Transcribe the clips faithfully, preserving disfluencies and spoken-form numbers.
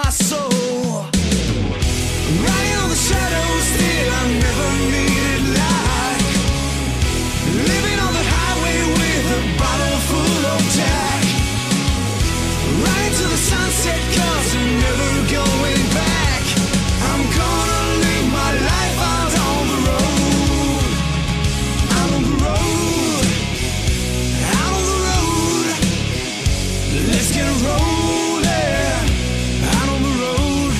my soul. Riding on the shadows, still I never needed light. Living on the highway with a bottle full of Jack. Riding to the sunset, cause I'm never going back. I'm gonna live my life out on the road. Out on the road. Out on the road. Let's get rolling. Out on the road.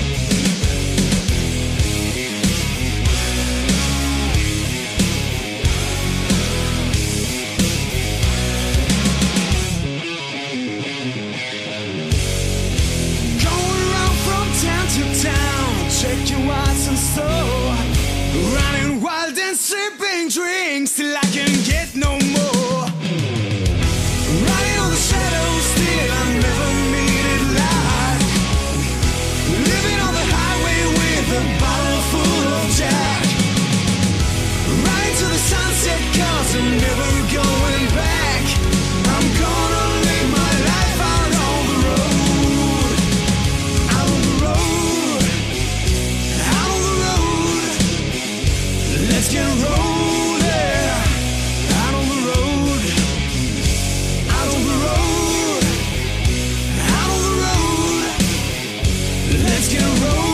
Going around from town to town, checking what's in store. Running wild and sipping drinks till I can get no more. Riding on the shadows, still I never needed light. Living on the highway with a bottle full of Jack. Riding to the sunset, cause I'm never going back. I'm gonna live my life out on the road. Out on the road. Out on the road. Let's get rolling. Out on the road. Out on the road. Out on the road. Let's get rolling.